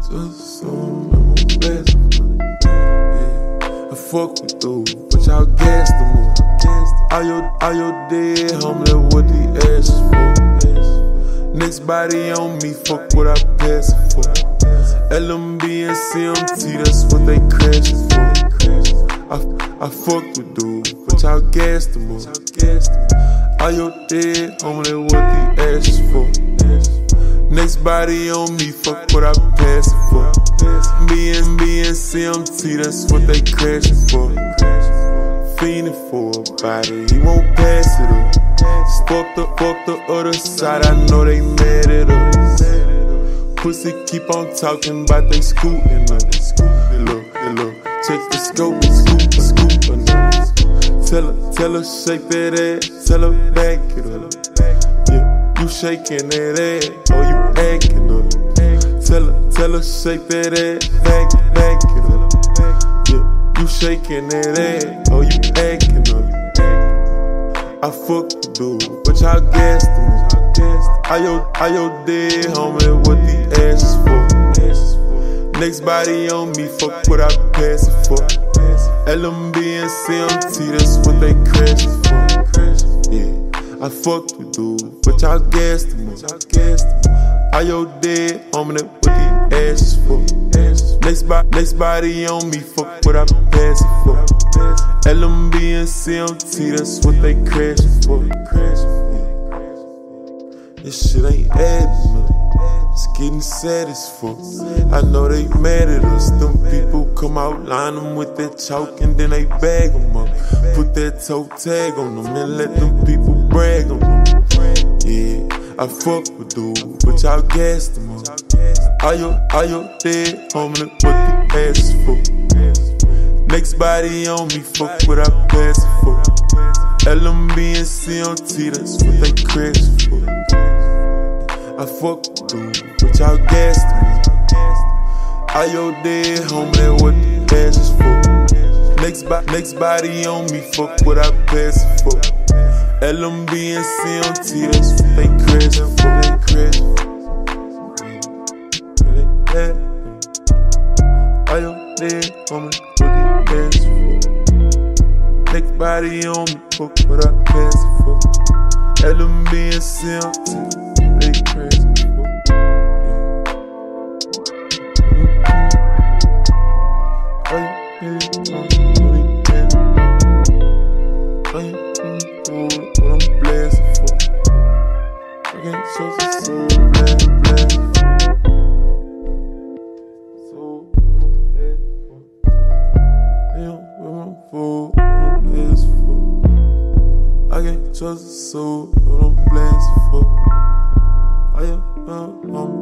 Just so I'm blessed. Yeah, I fuck with those, but y'all gas the more. All your dead homie, that's what they ashes for. Next body on me, fuck what I pass it for. LMB and CMT, that's what they crashin' for. I fuck with dudes, but y'all gas the more. All your dead homie, that's what they ashes for. Next body on me, fuck what I pass it for. Me and CMT, that's what they crashin' for. Fiending for a body, he won't pass it up. Fuck the other side, I know they mad at us. Pussy keep on talking about they scootin' up. Look, check the scope and scoop enough. Tell her shake that ass, tell her back it up. Yeah, you shaking that ass, oh you acting up. Tell her shake that ass, back it up. Yeah, you shaking that ass, oh you acting up. I fuck the dude, but y'all gas the more. All your dead homie, what the ashes for. Next body on me, fuck what I pass it for. LMB and CMT, that's what they crashin' for. Yeah, I fuck the dude, but y'all gas the more. All your dead homie, that what the ashes for. Next body on me, fuck what I pass it for. LMB and CMT, that's what they crashin' for. This shit ain't adding up, it's getting sad as fuck. I know they mad at us, them people come out, line them with that chalk and then they bag them up. Put that toe tag on them and let them people brag on them. Yeah, I fuck with dudes, but y'all gas them up. All your dead homie, what the ashes for. Next body on me, fuck what I pass it for. LMB and CMT, that's what they crashin' for. I fuck with dudes, but y'all gas me. All your dead homie, that's what the ashes for. Next body on me, fuck what I pass it for. LMB and CMT, that's what they crashin' for. All your dead homie, what the ashes for. Next body on me, fuck what I pass it for. LMB and CMT, they crashin' for. All your dead homie, what they ashes for. All your dead homie, what I'm blasting for. I can't trust the soul, blast. I can't trust a soul, but I'm blasting for. I am